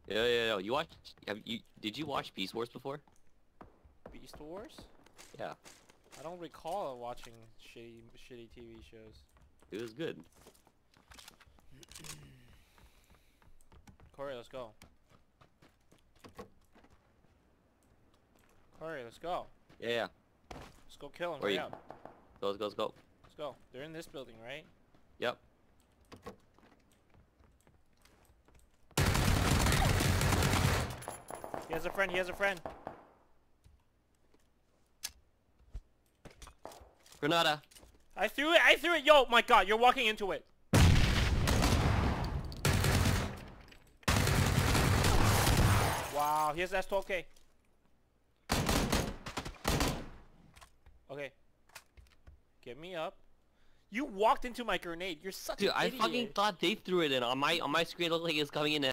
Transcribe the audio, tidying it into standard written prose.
Yeah. You watched? Did you watch Beast Wars before? Beast Wars? Yeah. I don't recall watching shitty TV shows. It was good. Cory, let's go. Cory, let's go. Yeah. Let's go kill him. Where Hurry you? up. Let's go. Let's go. They're in this building, right? Yep. He has a friend. He has a friend. Granada. I threw it. I threw it. Yo, my God, you're walking into it. Wow, he has S12K. Okay. Get me up. You walked into my grenade. You're such Dude, an I idiot. fucking thought they threw it in on my screen. It looked like it was coming in.